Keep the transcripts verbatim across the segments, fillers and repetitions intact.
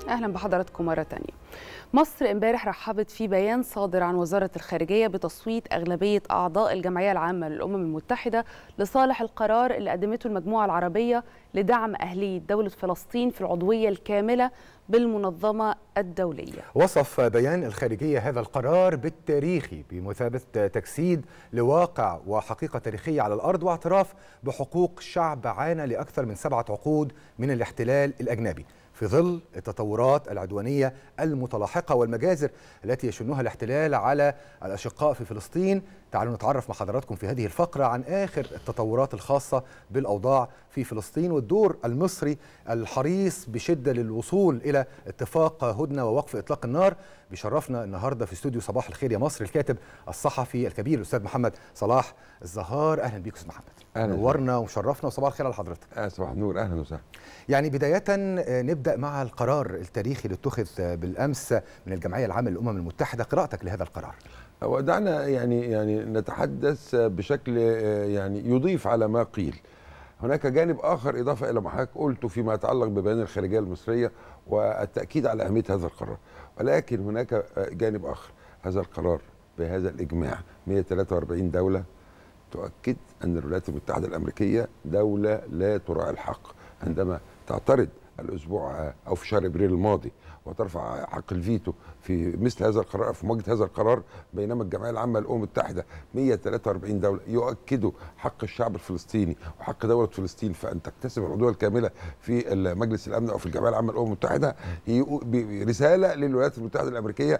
أهلا بحضراتكم مرة تانية. مصر امبارح رحبت في بيان صادر عن وزارة الخارجية بتصويت أغلبية أعضاء الجمعية العامة للأمم المتحدة لصالح القرار اللي قدمته المجموعة العربية لدعم أهلية دولة فلسطين في العضوية الكاملة بالمنظمة الدولية. وصف بيان الخارجية هذا القرار بالتاريخي بمثابة تجسيد لواقع وحقيقة تاريخية على الأرض واعتراف بحقوق شعب عانى لأكثر من سبعة عقود من الاحتلال الأجنبي في ظل التطورات العدوانية المتلاحقة والمجازر التي يشنها الاحتلال على الأشقاء في فلسطين. تعالوا نتعرف مع حضراتكم في هذه الفقرة عن آخر التطورات الخاصة بالأوضاع في فلسطين والدور المصري الحريص بشدة للوصول إلى اتفاق هدنة ووقف إطلاق النار. بيشرفنا النهاردة في استوديو صباح الخير يا مصر الكاتب الصحفي الكبير الأستاذ محمد صلاح الزهار. أهلا بيك أستاذ محمد. أهلا. نورنا ومشرفنا وصباح الخير على حضرتك. أهلا صباح النور. أهلا وسهلا. يعني بداية نبدأ مع القرار التاريخي اللي اتخذ بالأمس من الجمعية العامة للأمم المتحدة، قراءتك لهذا القرار. ودعنا يعني يعني نتحدث بشكل يعني يضيف على ما قيل. هناك جانب آخر إضافة إلى ما حضرتك قلته فيما يتعلق ببيان الخارجية المصرية والتأكيد على أهمية هذا القرار، ولكن هناك جانب آخر. هذا القرار بهذا الإجماع مئة وثلاثة وأربعين دولة تؤكد أن الولايات المتحدة الأمريكية دولة لا تراعي الحق عندما تعترض الأسبوع أو في شهر أبريل الماضي وترفع حق الفيتو في مثل هذا القرار، في مواجهة هذا القرار، بينما الجمعية العامة للأمم المتحدة مئة وثلاثة وأربعين دولة يؤكدوا حق الشعب الفلسطيني وحق دولة فلسطين فأن تكتسب العضوية الكاملة في مجلس الأمن أو في الجمعية العامة للأمم المتحدة. رسالة للولايات المتحدة الأمريكية،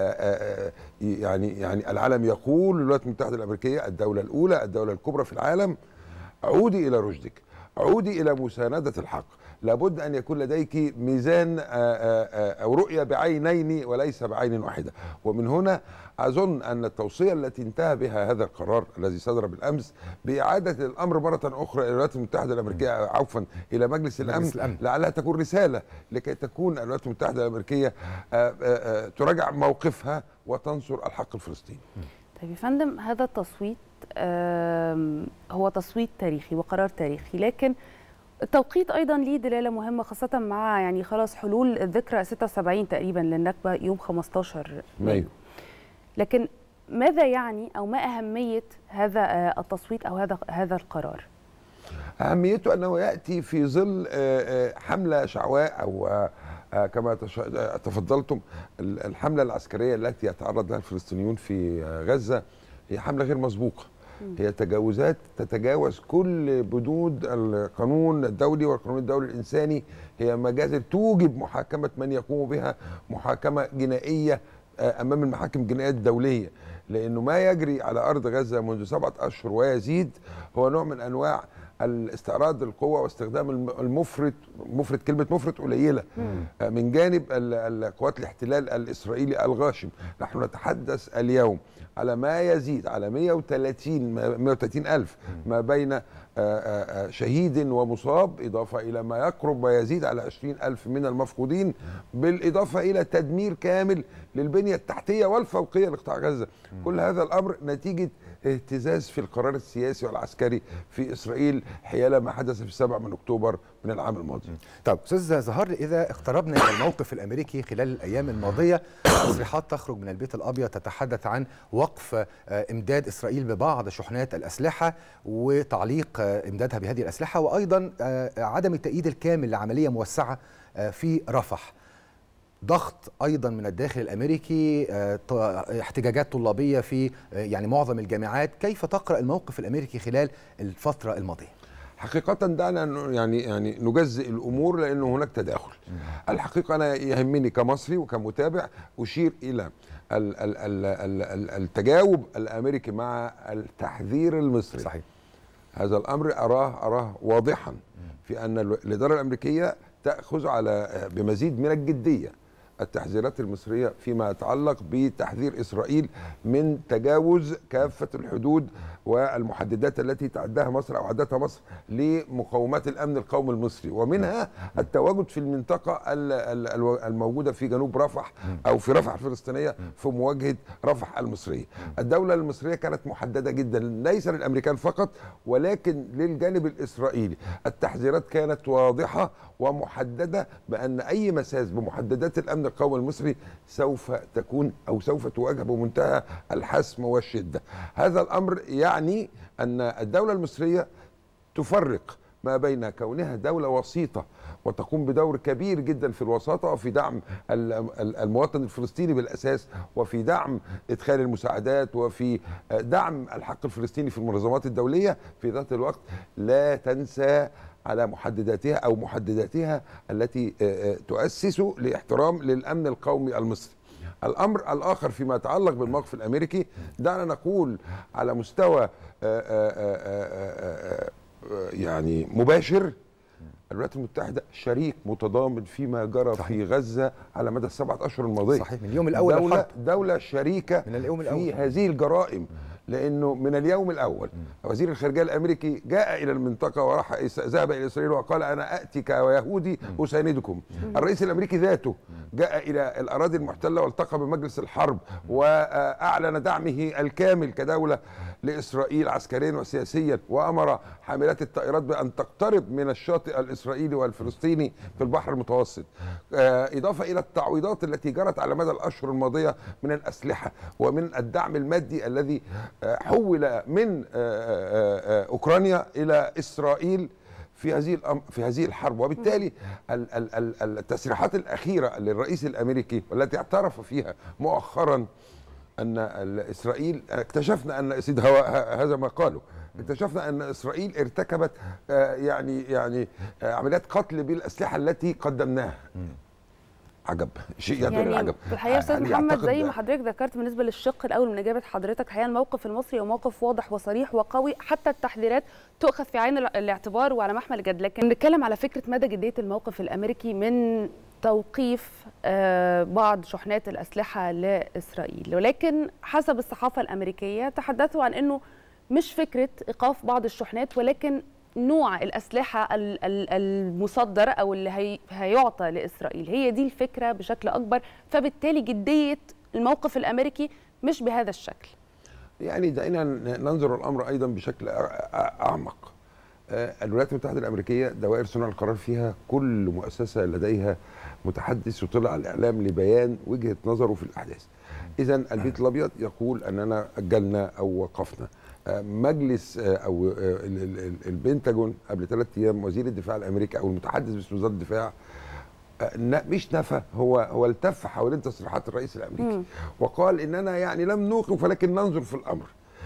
يعني يعني العالم يقول للولايات المتحدة الأمريكية الدولة الأولى، الدولة الكبرى في العالم، عودي إلى رشدك، عودي إلى مساندة الحق. لابد أن يكون لديك ميزان أو رؤية بعينين وليس بعين واحدة. ومن هنا أظن أن التوصية التي انتهى بها هذا القرار الذي صدر بالأمس بإعادة الأمر مرة أخرى إلى الولايات المتحدة الأمريكية، عفوا إلى مجلس الأمن, الأمن لعلها تكون رسالة لكي تكون الولايات المتحدة الأمريكية تراجع موقفها وتنصر الحق الفلسطيني. طيب يا فندم، هذا التصويت هو تصويت تاريخي وقرار تاريخي، لكن التوقيت ايضا ليه دلاله مهمه، خاصه مع يعني خلاص حلول الذكرى ستة وسبعين تقريبا للنكبه يوم خمستاشر مايو. لكن ماذا يعني او ما اهميه هذا التصويت او هذا هذا القرار؟ اهميته انه ياتي في ظل حمله شعواء او كما تفضلتم الحمله العسكريه التي يتعرض لها الفلسطينيون في غزه. هي حمله غير مسبوقه، هي تجاوزات تتجاوز كل بنود القانون الدولي والقانون الدولي الإنساني. هي مجازر توجب محاكمة من يقوم بها محاكمة جنائية أمام المحاكم الجنائية الدولية، لأنه ما يجري على أرض غزة منذ سبعة أشهر ويزيد هو نوع من أنواع الاستعراض للقوة واستخدام المفرط، مفرط كلمة مفرط قليلة من جانب قوات الاحتلال الإسرائيلي الغاشم. نحن نتحدث اليوم على ما يزيد على مئة وثلاثين ألف ما بين شهيد ومصاب، إضافة إلى ما يقرب ويزيد على عشرين ألف من المفقودين، بالإضافة إلى تدمير كامل للبنية التحتية والفوقية لقطاع غزة. كل هذا الأمر نتيجة اهتزاز في القرار السياسي والعسكري في إسرائيل حيال ما حدث في السابع من أكتوبر من العام الماضي. طيب أستاذ زهار، إذا اقتربنا من الموقف الأمريكي خلال الأيام الماضية، تصريحات تخرج من البيت الأبيض تتحدث عن وقف إمداد إسرائيل ببعض شحنات الأسلحة وتعليق إمدادها بهذه الأسلحة، وأيضا عدم التأييد الكامل لعملية موسعة في رفح. ضغط ايضا من الداخل الامريكي، احتجاجات طلابيه في يعني معظم الجامعات. كيف تقرأ الموقف الامريكي خلال الفتره الماضيه؟ حقيقة دعنا يعني يعني نجزئ الامور لانه هناك تداخل. الحقيقة انا يهمني كمصري وكمتابع اشير الى التجاوب الامريكي مع التحذير المصري. صحيح. هذا الامر اراه اراه واضحا في ان الاداره الامريكيه تاخذ على بمزيد من الجديه التحذيرات المصرية فيما يتعلق بتحذير إسرائيل من تجاوز كافة الحدود والمحددات التي تعدها مصر أو عدتها مصر لمقومات الأمن القومي المصري، ومنها التواجد في المنطقة الموجودة في جنوب رفح أو في رفح الفلسطينية في مواجهة رفح المصرية. الدولة المصرية كانت محددة جدا ليس للأمريكان فقط ولكن للجانب الإسرائيلي. التحذيرات كانت واضحة ومحددة بأن أي مساس بمحددات الأمن القومي المصري سوف تكون أو سوف تواجه بمنتهى الحسم والشدة. هذا الأمر يعني أن الدولة المصرية تفرق ما بين كونها دولة وسيطة وتقوم بدور كبير جدا في الوساطة وفي دعم المواطن الفلسطيني بالأساس، وفي دعم إدخال المساعدات، وفي دعم الحق الفلسطيني في المنظمات الدولية، في ذات الوقت لا تنسى على محدداتها أو محدداتها التي تؤسس لاحترام للأمن القومي المصري. الأمر الآخر فيما يتعلق بالموقف الأمريكي، دعنا نقول على مستوى يعني مباشر الولايات المتحدة شريك متضامن فيما جرى صحيح. في غزة على مدى السبعة أشهر الماضية. صحيح، من اليوم الأول دولة, الحرب. دولة شريكة من اليوم الأول. في هذه الجرائم، لأنه من اليوم الأول وزير الخارجية الأمريكي جاء إلى المنطقة وراح ذهب إلى إسرائيل وقال أنا أأتي كيهودي أساندكم. الرئيس الأمريكي ذاته جاء إلى الأراضي المحتلة والتقى بمجلس الحرب وأعلن دعمه الكامل كدولة لإسرائيل عسكريا وسياسيا، وأمر حاملات الطائرات بأن تقترب من الشاطئ الإسرائيلي والفلسطيني في البحر المتوسط، إضافة إلى التعويضات التي جرت على مدى الأشهر الماضية من الأسلحة ومن الدعم المادي الذي حول من أوكرانيا إلى إسرائيل في هذه في هذه الحرب. وبالتالي التصريحات الأخيرة للرئيس الأمريكي والتي اعترف فيها مؤخرا أن إسرائيل، اكتشفنا أن هذا ما قالوا، اكتشفنا أن إسرائيل ارتكبت يعني يعني عمليات قتل بالأسلحة التي قدمناها. عجب، شيء يدل يعني العجب. في الحقيقه استاذ محمد زي ما حضرتك ذكرت بالنسبه للشق الاول من اجابه حضرتك، الحقيقه الموقف المصري هو موقف واضح وصريح وقوي، حتى التحذيرات تؤخذ في عين الاعتبار وعلى محمل الجد. لكن نتكلم على فكره مدى جديه الموقف الامريكي من توقيف بعض شحنات الاسلحه لاسرائيل، ولكن حسب الصحافه الامريكيه تحدثوا عن انه مش فكره ايقاف بعض الشحنات ولكن نوع الأسلحة المصدرة أو اللي هيعطى لإسرائيل، هي دي الفكرة بشكل أكبر. فبالتالي جدية الموقف الأمريكي مش بهذا الشكل. يعني دعينا ننظر الأمر أيضا بشكل أعمق. الولايات المتحدة الأمريكية دوائر صنع القرار فيها كل مؤسسة لديها متحدث يطلع على الإعلام لبيان وجهة نظره في الأحداث. إذا البيت الأبيض يقول أننا أجلنا أو وقفنا. مجلس او البنتاجون قبل ثلاث ايام وزير الدفاع الامريكي او المتحدث باسم وزاره الدفاع مش نفى، هو هو التف حوالين تصريحات الرئيس الامريكي م. وقال اننا يعني لم نوقف ولكن ننظر في الامر.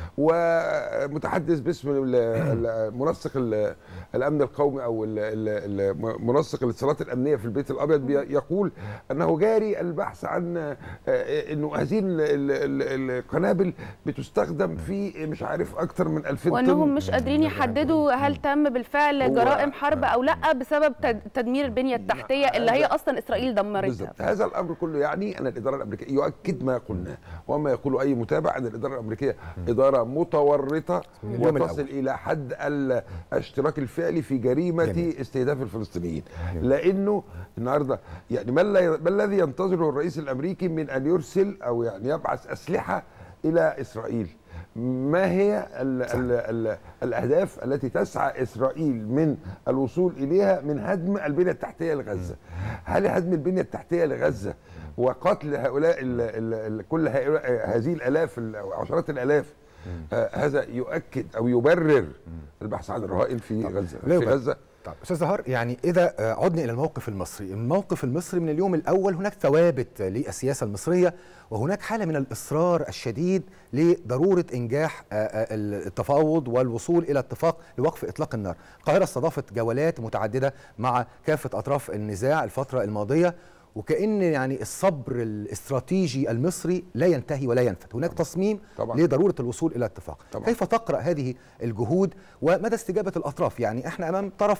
ومتحدث باسم منسق الامن القومي او منسق الاتصالات الامنيه في البيت الابيض يقول انه جاري البحث عن انه هذه القنابل بتستخدم في مش عارف اكثر من ألفين طن، وانهم مش قادرين يحددوا هل تم بالفعل جرائم حرب او لا بسبب تدمير البنيه التحتيه اللي هي اصلا اسرائيل دمرتها. هذا الامر كله يعني ان الاداره الامريكيه يؤكد ما قلناه وما يقول اي متابع ان الاداره الامريكيه اداره متورطه وتصل الى حد الاشتراك الفعلي في جريمه جميل. استهداف الفلسطينيين. لانه النهارده يعني ما الذي ينتظره الرئيس الامريكي من ان يرسل او يعني يبعث اسلحه الى اسرائيل؟ ما هي ال ال ال الاهداف التي تسعى اسرائيل من الوصول اليها من هدم البنيه التحتيه لغزه؟ هل هدم البنيه التحتيه لغزه وقتل هؤلاء ال ال ال كل هذه الالاف عشرات الالاف آه هذا يؤكد او يبرر البحث عن الرهائن في غزه في غزه؟ طيب استاذ زهار، يعني اذا عدنا الى الموقف المصري، الموقف المصري من اليوم الاول هناك ثوابت للسياسه المصريه وهناك حاله من الاصرار الشديد لضروره انجاح التفاوض والوصول الى اتفاق لوقف اطلاق النار. القاهره استضافت جولات متعدده مع كافه اطراف النزاع الفتره الماضيه، وكأن يعني الصبر الاستراتيجي المصري لا ينتهي ولا ينفد، هناك طبعا. تصميم طبعا. لضرورة الوصول إلى اتفاق. طبعا. كيف تقرأ هذه الجهود ومدى استجابة الأطراف؟ يعني احنا أمام طرفين،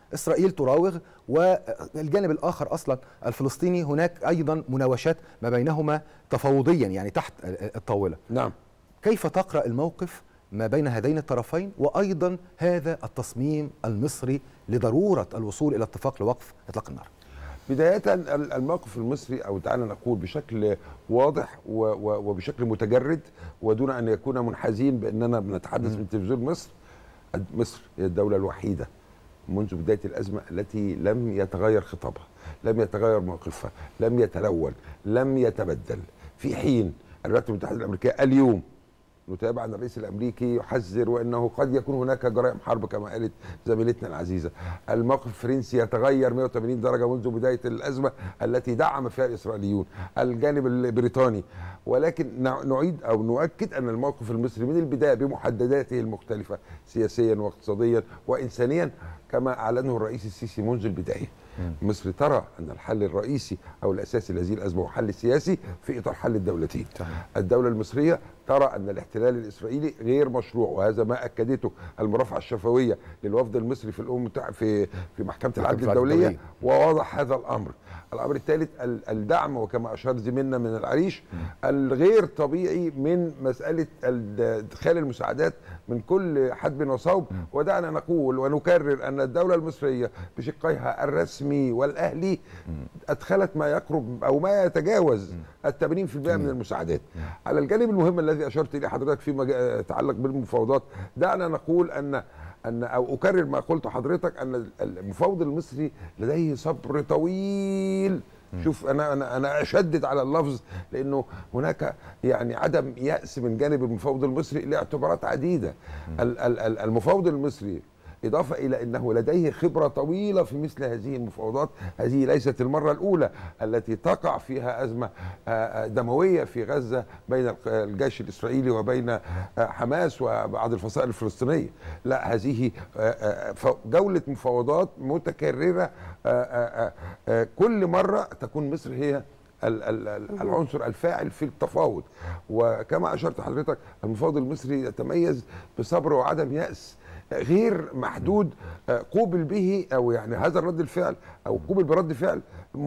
إسرائيل تراوغ، والجانب الآخر أصلا الفلسطيني هناك أيضا مناوشات ما بينهما تفاوضيا يعني تحت الطاولة. نعم. كيف تقرأ الموقف ما بين هذين الطرفين، وأيضا هذا التصميم المصري لضرورة الوصول إلى اتفاق لوقف إطلاق النار؟ بداية الموقف المصري، أو تعالى نقول بشكل واضح وبشكل متجرد ودون أن يكون منحازين بأننا بنتحدث من تلفزيون مصر، مصر هي الدولة الوحيدة منذ بداية الأزمة التي لم يتغير خطابها، لم يتغير موقفها، لم يتلون، لم يتبدل، في حين الولايات المتحدة الأمريكية اليوم نتابع أن الرئيس الأمريكي يحذر وأنه قد يكون هناك جرائم حرب كما قالت زميلتنا العزيزة. الموقف الفرنسي يتغير مئة وثمانين درجة منذ بداية الأزمة التي دعم فيها الإسرائيليون، الجانب البريطاني. ولكن نعيد أو نؤكد أن الموقف المصري من البداية بمحدداته المختلفة سياسيا واقتصاديا وإنسانيا كما أعلنه الرئيس السيسي منذ البداية. مصر ترى أن الحل الرئيسي أو الأساسي لهذه الأزمة هو حل سياسي في إطار حل الدولتين. الدولة المصرية ترى أن الاحتلال الإسرائيلي غير مشروع، وهذا ما أكدته المرافعة الشفوية للوفد المصري في الأمم في في محكمة العدل الدولية، وواضح هذا الأمر. الأمر الثالث الدعم، وكما أشار زميلنا من العريش، الغير طبيعي من مسألة إدخال المساعدات من كل حدب وصوب. ودعنا نقول ونكرر أن الدولة المصرية بشقيها الرسمي والأهلي أدخلت ما يقرب أو ما يتجاوز الثمانين بالمئة من المساعدات. على الجانب المهم الذي أشرت إليه حضرتك فيما يتعلق بالمفاوضات، دعنا نقول أن أن أو أكرر ما قلت حضرتك أن المفاوض المصري لديه صبر طويل. شوف أنا أنا أنا أشدد على اللفظ، لأنه هناك يعني عدم يأس من جانب المفاوض المصري لاعتبارات عديدة. المفاوض المصري إضافة إلى أنه لديه خبرة طويلة في مثل هذه المفاوضات، هذه ليست المرة الأولى التي تقع فيها أزمة دموية في غزة بين الجيش الإسرائيلي وبين حماس وبعض الفصائل الفلسطينية. لا، هذه جولة مفاوضات متكررة، كل مرة تكون مصر هي العنصر الفاعل في التفاوض. وكما أشرت حضرتك المفاوض المصري يتميز بصبر وعدم يأس غير محدود قوبل به، او يعني هذا الرد الفعل او قوبل برد فعل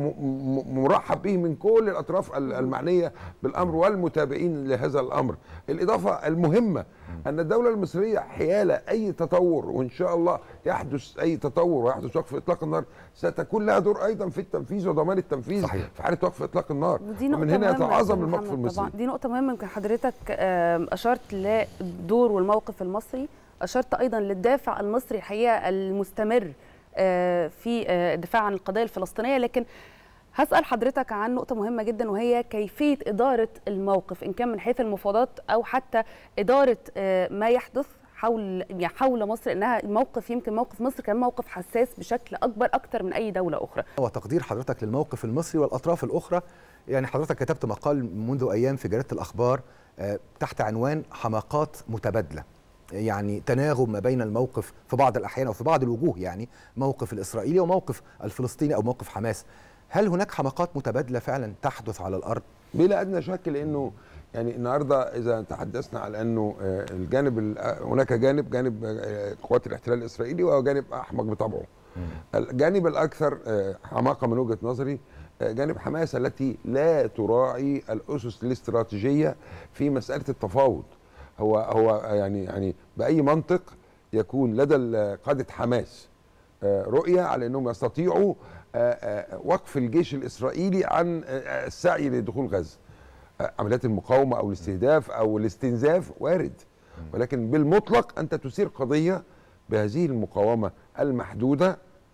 مرحب به من كل الاطراف المعنيه بالامر والمتابعين لهذا الامر. الاضافه المهمه ان الدوله المصريه حيال اي تطور، وان شاء الله يحدث اي تطور ويحدث وقف اطلاق النار، ستكون لها دور ايضا في التنفيذ وضمان التنفيذ. صحيح. في حاله وقف اطلاق النار، ومن هنا يتعاظم الموقف المصري. طبعا دي نقطه مهمه. يمكن حضرتك اشرت للدور والموقف المصري، أشرت أيضا للدافع المصري الحقيقة المستمر في الدفاع عن القضية الفلسطينية. لكن هسأل حضرتك عن نقطة مهمة جدا، وهي كيفية إدارة الموقف، إن كان من حيث المفاوضات أو حتى إدارة ما يحدث حول يعني حول مصر، إنها موقف يمكن موقف مصر كان موقف حساس بشكل أكبر أكتر من أي دولة أخرى. وتقدير حضرتك للموقف المصري والأطراف الأخرى، يعني حضرتك كتبت مقال منذ أيام في جريدة الأخبار تحت عنوان حماقات متبادلة، يعني تناغم ما بين الموقف في بعض الأحيان أو في بعض الوجوه، يعني موقف الإسرائيلي وموقف الفلسطيني أو موقف حماس. هل هناك حماقات متبادلة فعلا تحدث على الأرض؟ بلا أدنى شك، لأنه يعني النهارده إذا تحدثنا على أنه الجانب هناك جانب جانب قوات الاحتلال الإسرائيلي وجانب أحمق بطبعه. الجانب الأكثر حماقة من وجهة نظري جانب حماس التي لا تراعي الأسس الاستراتيجية في مسألة التفاوض. هو هو يعني يعني باي منطق يكون لدى قاده حماس رؤيه على انهم يستطيعوا وقف الجيش الاسرائيلي عن السعي لدخول غزه. عمليات المقاومه او الاستهداف او الاستنزاف وارد، ولكن بالمطلق انت تثير قضيه بهذه المقاومه المحدوده،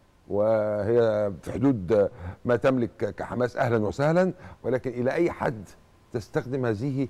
وهي في حدود ما تملك كحماس اهلا وسهلا، ولكن الى اي حد تستخدم هذه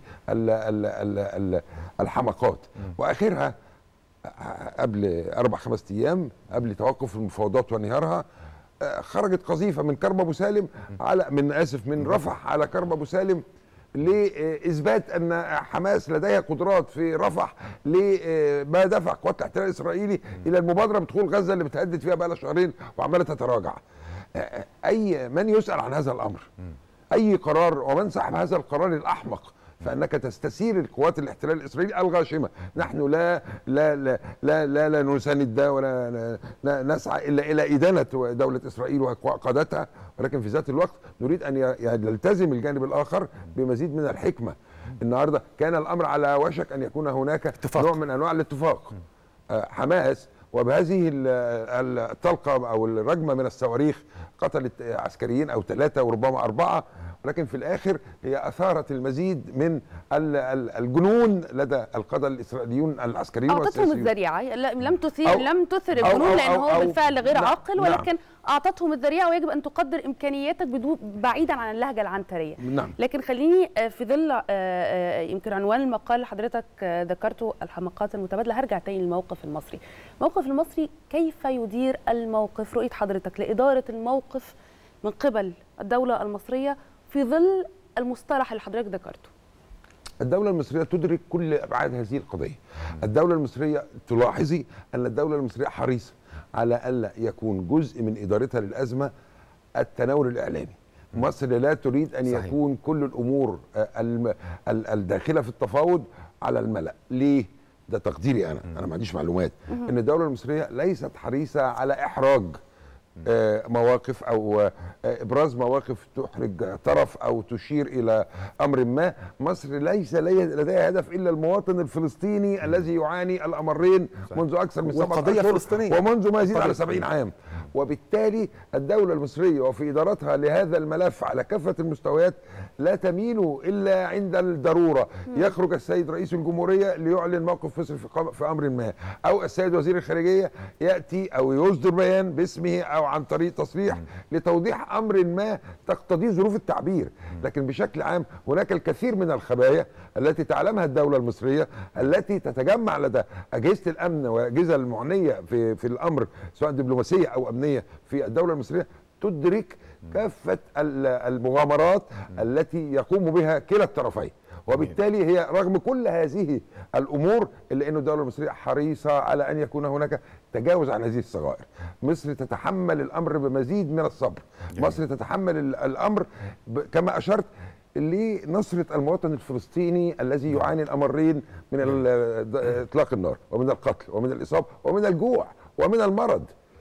الحماقات. واخرها قبل اربع خمس ايام قبل توقف المفاوضات وانهيارها، خرجت قذيفه من كرم ابو سالم على من اسف من رفح على كرم ابو سالم لاثبات ان حماس لديها قدرات في رفح، لما دفع قوات الاحتلال الاسرائيلي الى المبادره بدخول غزه اللي بتهدد فيها بقى لها شهرين وعماله تتراجع. اي من يسال عن هذا الامر، اي قرار، ومن سحب هذا القرار الاحمق فانك تستثير القوات الاحتلال الاسرائيلي الغاشمه. نحن لا لا لا لا لا, لا نساند ده ولا لا لا نسعى الا الى ادانه دوله اسرائيل وقادتها، ولكن في ذات الوقت نريد ان يلتزم الجانب الاخر بمزيد من الحكمه. النهارده كان الامر على وشك ان يكون هناك اتفاق. نوع من انواع الاتفاق. حماس وبهذه الطلقه او الرجمه من الصواريخ قتلت عسكريين او ثلاثه وربما اربعه، ولكن في الاخر هي اثارت المزيد من الجنون لدى القاده الاسرائيليون العسكريين اعطتهم الذريعه، لم تثير أو لم تثر الجنون لان هو بالفعل غير عاقل، ولكن نعم. اعطتهم الذريعه، ويجب ان تقدر امكانياتك بعيدا عن اللهجه العنتريه. نعم. لكن خليني في ظل يمكن عنوان المقال اللي حضرتك ذكرته الحماقات المتبادله، هرجع تاني للموقف المصري. الموقف المصري كيف يدير الموقف؟ رؤيه حضرتك لاداره الموقف من قبل الدوله المصريه في ظل المصطلح اللي حضرتك ذكرته. الدولة المصرية تدرك كل أبعاد هذه القضية. الدولة المصرية تلاحظي أن الدولة المصرية حريصة على ألا يكون جزء من إدارتها للأزمة التناول الإعلامي. مصر لا تريد أن صحيح. يكون كل الأمور الداخلة في التفاوض على الملأ. ليه؟ ده تقديري أنا، أنا ما عنديش معلومات. أن الدولة المصرية ليست حريصة على إحراج مواقف او ابراز مواقف تحرج طرف او تشير الى امر ما. مصر ليس لديها هدف الا المواطن الفلسطيني الذي يعاني الامرين منذ اكثر من سبعة اشهر ومنذ ما يزيد على سبعين عام. وبالتالي الدوله المصريه وفي ادارتها لهذا الملف على كافه المستويات لا تميل الا عند الضروره. يخرج السيد رئيس الجمهوريه ليعلن موقف مصر في امر ما، او السيد وزير الخارجيه ياتي او يصدر بيان باسمه او عن طريق تصريح لتوضيح امر ما تقتضيه ظروف التعبير. لكن بشكل عام هناك الكثير من الخبايا التي تعلمها الدوله المصريه، التي تتجمع لدى اجهزه الامن والاجهزه المعنيه في في الامر سواء دبلوماسيه او امنيه في الدوله المصريه، تدرك كافه المغامرات التي يقوم بها كلا الطرفين. وبالتالي هي رغم كل هذه الامور الا ان الدوله المصريه حريصه على ان يكون هناك تجاوز عن هذه الصغائر. مصر تتحمل الامر بمزيد من الصبر. مصر تتحمل الامر كما اشرت لنصره المواطن الفلسطيني الذي يعاني الامرين من اطلاق النار ومن القتل ومن الاصابه ومن الجوع ومن المرض.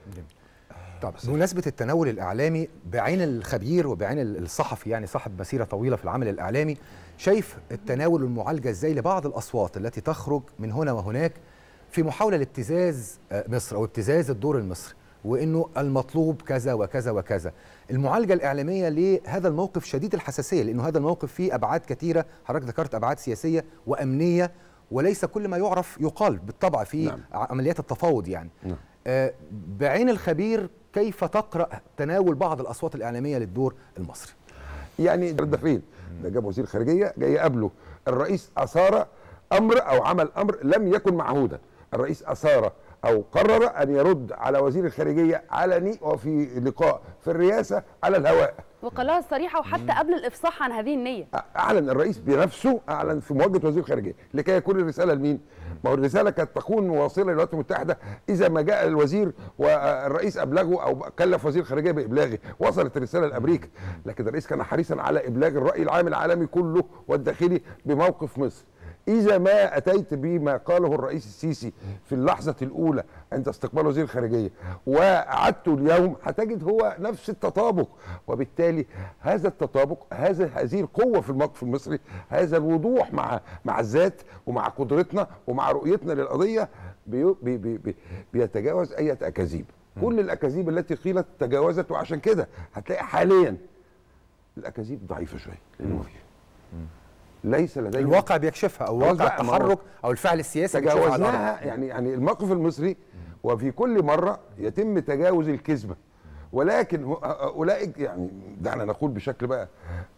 طب بمناسبة التناول الإعلامي بعين الخبير وبعين الصحفي، يعني صاحب مسيرة طويلة في العمل الإعلامي، شايف التناول والمعالجة إزاي لبعض الأصوات التي تخرج من هنا وهناك في محاولة لابتزاز مصر أو ابتزاز الدور المصري، وإنه المطلوب كذا وكذا وكذا؟ المعالجة الإعلامية لهذا الموقف شديد الحساسية، لأنه هذا الموقف فيه أبعاد كثيرة، حضرتك ذكرت أبعاد سياسية وأمنية، وليس كل ما يعرف يقال بالطبع في نعم. عمليات التفاوض يعني نعم. آه بعين الخبير كيف تقرأ تناول بعض الأصوات الإعلامية للدور المصري؟ يعني ده فين؟ ده جاب وزير خارجية جاي قبله الرئيس أثار أمر أو عمل أمر لم يكن معهودا. الرئيس أثار أو قرر أن يرد على وزير الخارجية علني وفي لقاء في الرئاسة على الهواء، وقالها صريحة وحتى قبل الإفصاح عن هذه النية. أعلن الرئيس بنفسه، أعلن في مواجهة وزير الخارجية. لكي يكون الرسالة لمين؟ ما هو الرسالة كانت تكون واصلة للولايات المتحدة إذا ما جاء الوزير والرئيس أبلغه أو كلف وزير الخارجية بإبلاغه، وصلت الرسالة لأمريكا. لكن الرئيس كان حريصا على إبلاغ الرأي العام العالمي كله والداخلي بموقف مصر. إذا ما أتيت بما قاله الرئيس السيسي في اللحظة الأولى عند استقبال وزير الخارجية وأعدته اليوم، هتجد هو نفس التطابق. وبالتالي هذا التطابق، هذا هذه القوة في الموقف المصري، هذا الوضوح مع مع الذات ومع قدرتنا ومع رؤيتنا للقضية بي بي بي بيتجاوز أي أكاذيب. كل الأكاذيب التي قيلت تجاوزت، وعشان كده هتلاقي حاليا الأكاذيب ضعيفة شوية لأنه فيها ليس لدينا الواقع بيكشفها، او واقع التحرك او الفعل السياسي تجاوزناها. يعني يعني الموقف المصري وفي كل مره يتم تجاوز الكذبه، ولكن اولئك يعني دعنا نقول بشكل بقى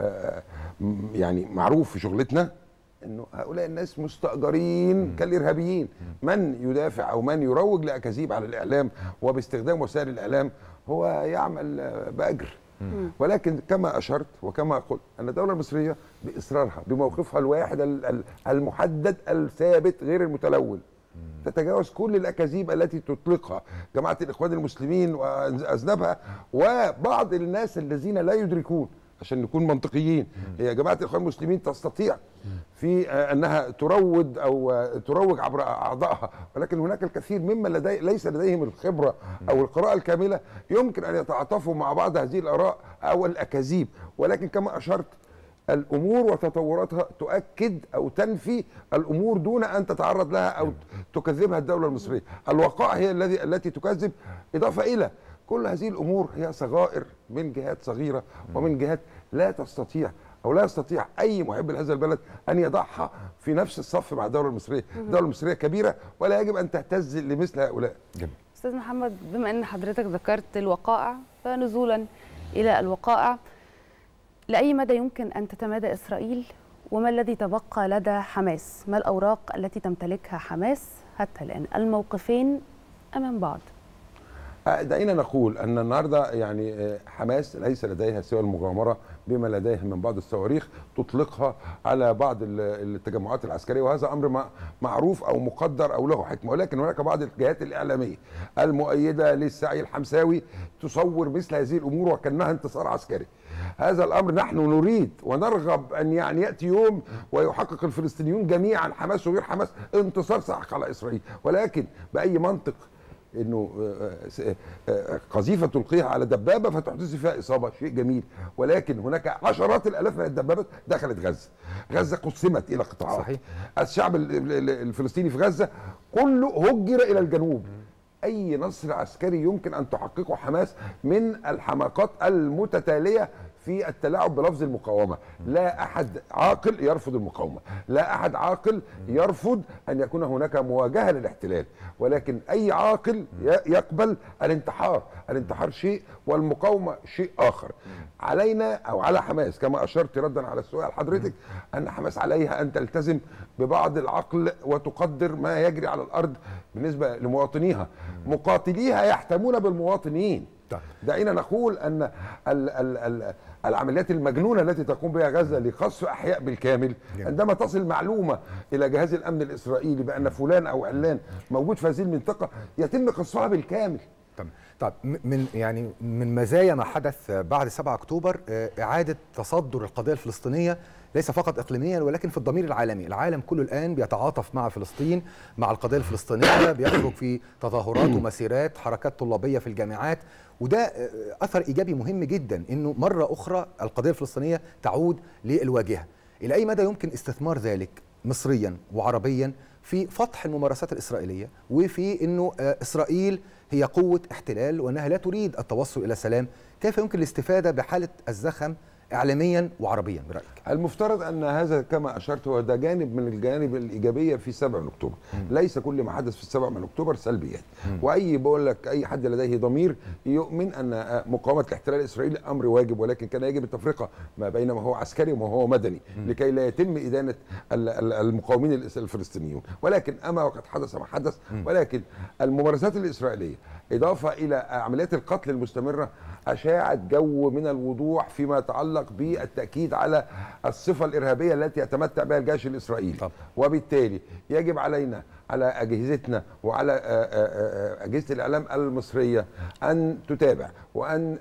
يعني معروف في شغلتنا انه هؤلاء الناس مستأجرين كالارهابيين. من يدافع او من يروج لاكاذيب على الاعلام وباستخدام وسائل الاعلام هو يعمل باجر. ولكن كما أشرت وكما قلت أن الدولة المصرية بإصرارها بموقفها الواحد المحدد الثابت غير المتلون تتجاوز كل الأكاذيب التي تطلقها جماعة الإخوان المسلمين وأذنبها وبعض الناس الذين لا يدركون عشان نكون منطقيين. هي جماعه الاخوان المسلمين تستطيع في انها تروج او تروج عبر اعضائها، ولكن هناك الكثير ممن لدي ليس لديهم الخبره او القراءه الكامله يمكن ان يتعاطفوا مع بعض هذه الاراء او الاكاذيب. ولكن كما اشرت، الامور وتطوراتها تؤكد او تنفي الامور دون ان تتعرض لها او تكذبها الدوله المصريه. الوقائع هي الذي التي تكذب، اضافه الى كل هذه الامور هي صغائر من جهات صغيره ومن جهات لا تستطيع او لا يستطيع اي محب لهذا البلد ان يضعها في نفس الصف مع الدوله المصريه. الدوله المصريه كبيره ولا يجب ان تهتز لمثل هؤلاء. جميل. استاذ محمد، بما ان حضرتك ذكرت الوقائع، فنزولا الى الوقائع، لاي مدى يمكن ان تتمادى اسرائيل، وما الذي تبقى لدى حماس؟ ما الاوراق التي تمتلكها حماس حتى الان؟ الموقفين امام بعض. دعينا نقول ان النهارده يعني حماس ليس لديها سوى المغامره بما لديها من بعض الصواريخ تطلقها على بعض التجمعات العسكريه، وهذا امر معروف او مقدر او له حكمه. ولكن هناك بعض الجهات الاعلاميه المؤيده للسعي الحمساوي تصور مثل هذه الامور وكانها انتصار عسكري. هذا الامر نحن نريد ونرغب ان يعني ياتي يوم ويحقق الفلسطينيون جميعا، حماس وغير حماس، انتصار ساحق على اسرائيل. ولكن باي منطق انه قذيفه تلقيها على دبابه فتحدث فيها اصابه؟ شيء جميل، ولكن هناك عشرات الالاف من الدبابات دخلت غزه. غزه قسمت الى قطاعات. صحيح. الشعب الفلسطيني في غزه كله هجر الى الجنوب. اي نصر عسكري يمكن ان تحققه حماس من الحماقات المتتاليه في التلاعب بلفظ المقاومه. لا احد عاقل يرفض المقاومه، لا احد عاقل يرفض ان يكون هناك مواجهه للاحتلال، ولكن اي عاقل يقبل الانتحار. الانتحار شيء والمقاومه شيء اخر. علينا او على حماس كما اشرت ردا على السؤال حضرتك ان حماس عليها ان تلتزم ببعض العقل وتقدر ما يجري على الارض بالنسبه لمواطنيها. مقاتليها يحتمون بالمواطنين. دعينا نقول ان ال ال ال العمليات المجنونه التي تقوم بها غزه لقصف احياء بالكامل، عندما تصل معلومه الى جهاز الامن الاسرائيلي بان فلان او علان موجود في هذه المنطقه يتم قصفها بالكامل. طب من يعني من مزايا ما حدث بعد سبعة أكتوبر اعاده تصدر القضيه الفلسطينيه ليس فقط اقليميا ولكن في الضمير العالمي. العالم كله الان بيتعاطف مع فلسطين، مع القضيه الفلسطينيه، بيخرج في تظاهرات ومسيرات، حركات طلابيه في الجامعات، وده اثر ايجابي مهم جدا انه مره اخرى القضيه الفلسطينيه تعود للواجهه. الى اي مدى يمكن استثمار ذلك مصريا وعربيا في فتح الممارسات الاسرائيليه، وفي انه اسرائيل هي قوه احتلال وانها لا تريد التوصل الى سلام؟ كيف يمكن الاستفاده بحاله الزخم اعلاميا وعربيا برايك؟ المفترض ان هذا كما اشرت هو ده جانب من الجانب الايجابيه في سبعة من اكتوبر. م. ليس كل ما حدث في السابع من اكتوبر سلبيات. واي بقول لك اي حد لديه ضمير يؤمن ان مقاومه الاحتلال الاسرائيلي امر واجب، ولكن كان يجب التفرقه ما بين ما هو عسكري وما هو مدني م. لكي لا يتم ادانه المقاومين الفلسطينيون. ولكن اما وقد حدث ما حدث، ولكن الممارسات الاسرائيليه اضافه الى عمليات القتل المستمره اشاعت جو من الوضوح فيما يتعلق بالتاكيد على الصفه الارهابيه التي يتمتع بها الجيش الاسرائيلي. طب. وبالتالي يجب علينا على اجهزتنا وعلى اجهزه الاعلام المصريه ان تتابع وان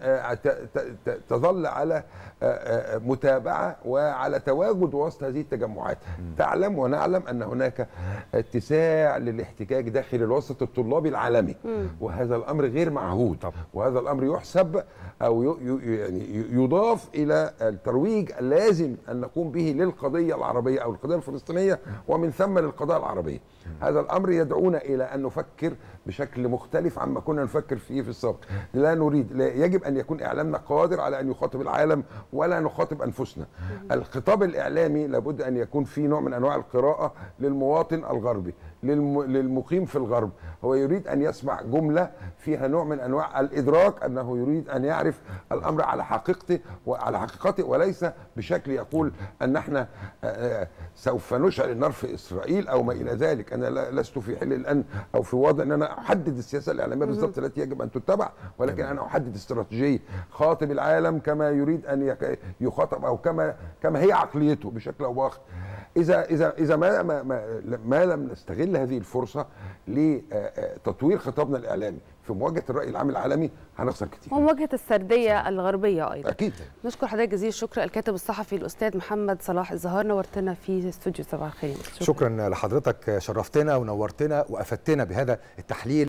تظل على متابعه وعلى تواجد وسط هذه التجمعات. تعلم ونعلم ان هناك اتساع للاحتكاك داخل الوسط الطلابي العالمي، وهذا الامر غير معهود. طب. وهذا الامر يحسب او يعني يضاف الى الترويج اللازم ان نقوم به للقضيه العربيه او القضيه الفلسطينيه ومن ثم للقضايا العربيه. هذا الامر يدعونا الى ان نفكر بشكل مختلف عما كنا نفكر فيه في السابق. لا نريد لا يجب ان يكون اعلامنا قادر على ان يخاطب العالم ولا نخاطب انفسنا. الخطاب الاعلامي لابد ان يكون فيه نوع من انواع القراءه للمواطن الغربي، للمقيم في الغرب. هو يريد ان يسمع جمله فيها نوع من انواع الادراك انه يريد ان يعرف الامر على حقيقته وعلى حقيقته، وليس بشكل يقول ان احنا سوف نشعل النار في اسرائيل او ما الى ذلك. انا لست في حل الان او في وضع ان انا احدد السياسه الاعلاميه بالضبط التي يجب ان تتبع، ولكن انا احدد استراتيجيه. خاطب العالم كما يريد ان يخاطب او كما كما هي عقليته بشكل او باخر. اذا اذا اذا ما ما, ما, ما لم نستغل هذه الفرصه لتطوير خطابنا الاعلامي في مواجهه الراي العام العالمي هنخسر كتير. ومواجهه السرديه صح. الغربيه ايضا. اكيد. نشكر حضرتك جزيل الشكر الكاتب الصحفي الاستاذ محمد صلاح الزهار، نورتنا في استوديو صباح الخير. شكرا, شكرا لحضرتك، شرفتنا ونورتنا وافدتنا بهذا التحليل.